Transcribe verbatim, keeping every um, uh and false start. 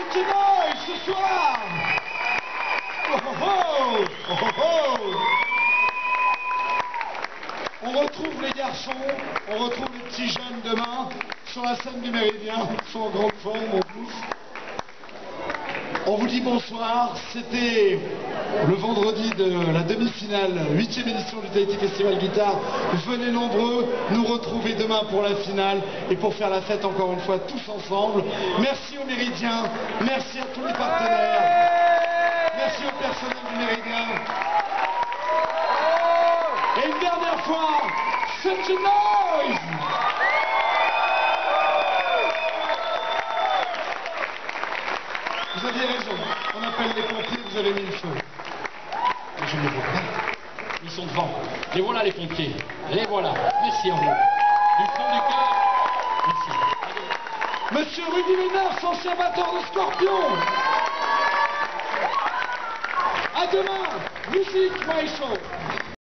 Such a noise ce soir. Oh, oh, oh, oh, oh. On retrouve les garçons, on retrouve les petits jeunes demain sur la scène du Méridien. Ils sont en grande forme en plus. On vous dit bonsoir, c'était le vendredi de la demi-finale, huitième édition du Tahiti Festival Guitare. Venez nombreux nous retrouver demain pour la finale et pour faire la fête encore une fois tous ensemble. Merci aux Méridiens, merci à tous les partenaires, merci au personnel du Méridien. Et une dernière fois, such a noise! Vous aviez raison, on appelle les pompiers, vous avez mis le feu. Je ne les vois pas. Ils sont devant. Les voilà les pompiers. Les voilà. Merci à vous. Du fond du cœur, merci. Monsieur Rudy Ménard, ancien batteur de Scorpion. À demain. Musique, maestro.